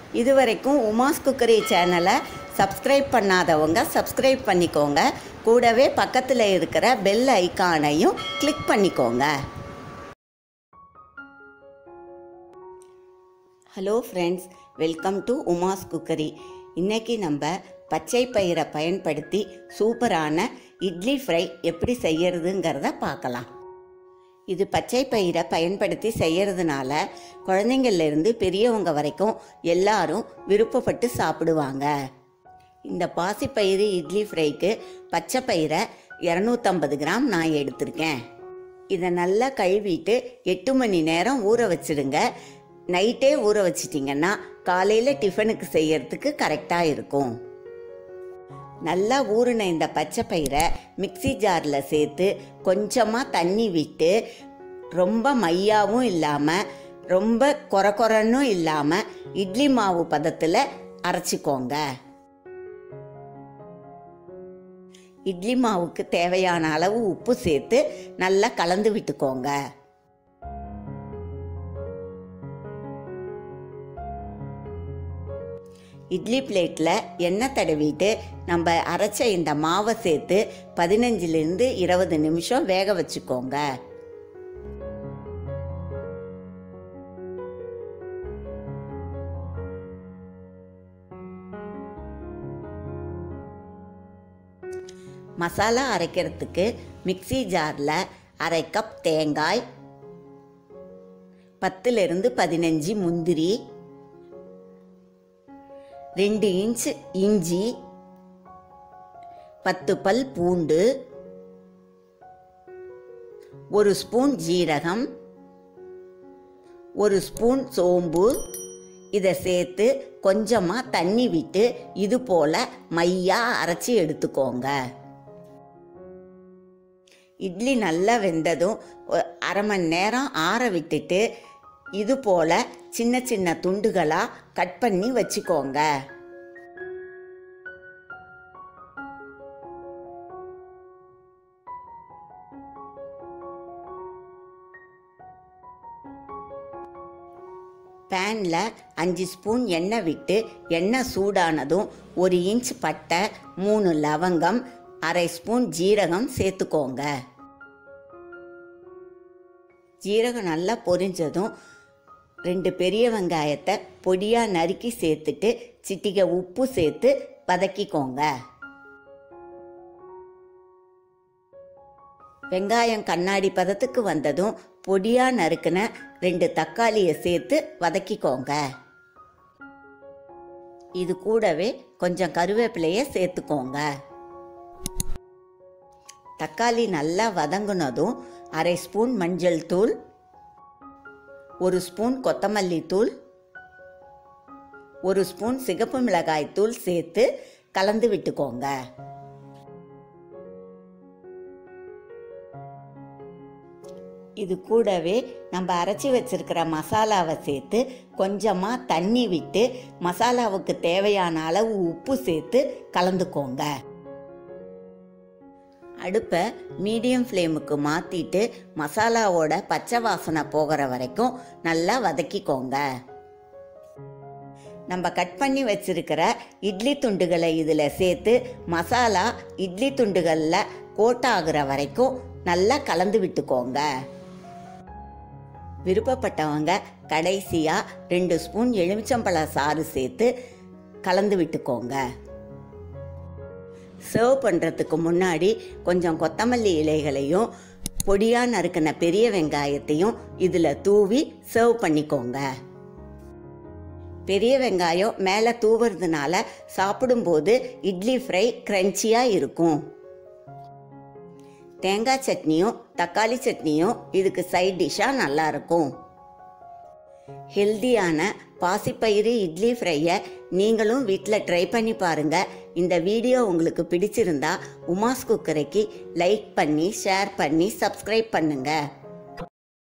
இதுவரைக்கும் உமாஸ் குக்கரி சேனலை சப்ஸ்கிரைப் பண்ணாதவங்க சப்ஸ்கிரைப் பண்ணிக்கோங்க. கூடவே பக்கத்தில் இருக்கிற பெல் ஐகானையும் கிளிக் பண்ணிக்கோங்க. Hello friends, welcome to Uma's cookery. இன்றைக்கி நம்ம பச்சை பயிரை பயன்படுத்தி சூப்பரான இட்லி ஃப்ரை எப்படி செய்யறதுங்கிறத பார்க்கலாம். இது பச்சை பயிரை பயன்படுத்தி செய்கிறதுனால குழந்தைங்கள்லேருந்து பெரியவங்க வரைக்கும் எல்லாரும் விருப்பப்பட்டு சாப்பிடுவாங்க. இந்த பாசிப்பயிறு இட்லி ஃப்ரைக்கு பச்சை பயிரை 250 கிராம் நான் எடுத்திருக்கேன். இதை நல்லா கழுவிட்டு 8 மணி நேரம் ஊற வச்சுடுங்க. நைட்டே ஊற வச்சிட்டிங்கன்னா காலையில் டிஃபனுக்கு செய்யறதுக்கு கரெக்டாக இருக்கும். நல்லா ஊறின இந்த பச்சை பயிரை மிக்சி ஜாரில் சேர்த்து கொஞ்சமாக தண்ணி விட்டு ரொம்ப மையாவும் இல்லாமல் ரொம்ப கொரன்னு இல்லாமல் இட்லி மாவு பதத்தில் அரைச்சிக்கோங்க. இட்லி மாவுக்கு தேவையான அளவு உப்பு சேர்த்து நல்லா கலந்து விட்டுக்கோங்க. இட்லி பிளேட்டில் எண்ணெய் தடவிட்டு நம்ம அரைச்ச இந்த மாவை சேர்த்து 15லேருந்து 20 நிமிஷம் வேக வச்சுக்கோங்க. மசாலா அரைக்கிறதுக்கு மிக்சி ஜாரில் 1/2 கப் தேங்காய், 10லேருந்து 15 முந்திரி, 2 இன்ச் இஞ்சி, 10 பல் பூண்டு, 1 ஸ்பூன் ஜீரகம், 1 ஸ்பூன் சோம்பு இதை சேர்த்து கொஞ்சமாக தண்ணி விட்டு இது போல் மையாக அரைச்சி எடுத்துக்கோங்க. இட்லி நல்லா வெந்ததும் 1/2 மணி நேரம் ஆற விட்டுட்டு இது போல் சின்ன சின்ன துண்டுகளாக கட் பண்ணி வச்சுக்கோங்க. பேனில் 5 ஸ்பூன் எண்ணெய் விட்டு எண்ணெய் சூடானதும் 1 இன்ச் பட்டை, 3 லவங்கம், 1/2 ஸ்பூன் ஜீரகம் சேர்த்துக்கோங்க. ஜீரகம் நல்லா பொரிஞ்சதும் 2 பெரிய வெங்காயத்தை பொடியாக நறுக்கி சேர்த்துட்டு சிட்டிகை உப்பு சேர்த்து வதக்கிக்கோங்க. வெங்காயம் கண்ணாடி பதத்துக்கு வந்ததும் பொடியாக நறுக்கின 2 தக்காளியை சேர்த்து வதக்கிக்கோங்க. இது கூடவே கொஞ்சம் கருவேப்பிலையை சேர்த்துக்கோங்க. தக்காளி நல்லா வதங்கினதும் 1/2 ஸ்பூன் மஞ்சள் தூள், 1 ஸ்பூன் கொத்தமல்லி தூள், 1 ஸ்பூன் சிகப்பு மிளகாய் தூள் சேர்த்து கலந்து விட்டுக்கோங்க. இது கூடவே நம்ம அரைச்சி வச்சிருக்கிற மசாலாவை சேர்த்து கொஞ்சமாக தண்ணி விட்டு மசாலாவுக்கு தேவையான அளவு உப்பு சேர்த்து கலந்துக்கோங்க. அடுப்பை மீடியம் ஃப்ளேமுக்கு மாற்றிட்டு மசாலாவோட பச்சை வாசனை போகிற வரைக்கும் நல்லா வதக்கிக்கோங்க. நம்ம கட் பண்ணி வச்சிருக்கிற இட்லி துண்டுகளை இதில் சேர்த்து மசாலா இட்லி துண்டுகளில் கோட் ஆகுற வரைக்கும் நல்லா கலந்து விட்டுக்கோங்க. விருப்பப்பட்டவங்க கடைசியாக 2 ஸ்பூன் எலுமிச்சம்பழ சாறு சேர்த்து கலந்து விட்டுக்கோங்க. சர்வ் பண்ணுறதுக்கு முன்னாடி கொஞ்சம் கொத்தமல்லி இலைகளையும் பொடியாக நறுக்கின பெரிய வெங்காயத்தையும் இதில் தூவி சர்வ் பண்ணிக்கோங்க. பெரிய வெங்காயம் மேலே தூவுறதுனால சாப்பிடும்போது இட்லி ஃப்ரை கிரன்ச்சியாக இருக்கும். தேங்காய் சட்னியும் தக்காளி சட்னியும் இதுக்கு சைட் டிஷ்ஷாக நல்லாயிருக்கும். ஹெல்தியான பாசிப்பயிறு இட்லி ஃப்ரையை நீங்களும் வீட்டில் ட்ரை பண்ணி பாருங்கள். இந்த வீடியோ உங்களுக்கு பிடிச்சிருந்தா உமாஸ் குக்கரிக்கு லைக் பண்ணி ஷேர் பண்ணி சப்ஸ்கிரைப் பண்ணுங்கள்.